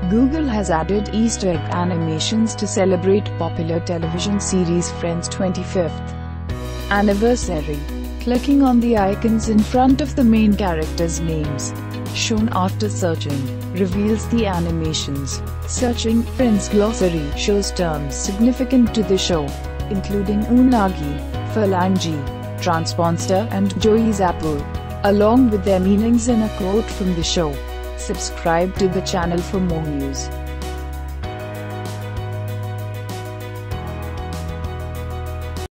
Google has added Easter egg animations to celebrate popular television series Friends' 25th anniversary. Clicking on the icons in front of the main characters' names, shown after searching, reveals the animations. Searching Friends glossary shows terms significant to the show, including unagi, phalange, transponster and Joey's apple, along with their meanings and a quote from the show. Subscribe to the channel for more news.